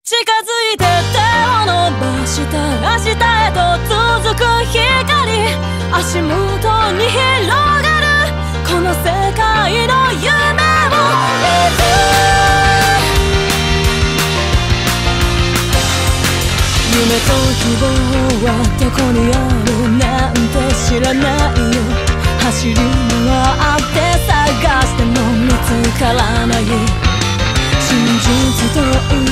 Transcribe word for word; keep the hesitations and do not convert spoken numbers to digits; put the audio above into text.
近づいて手を伸ばした明日へと続く光、足元に広がるこの世界の夢を得る。夢と希望はどこにあるなんて知らないよ。走り回って探しても見つからない。真実と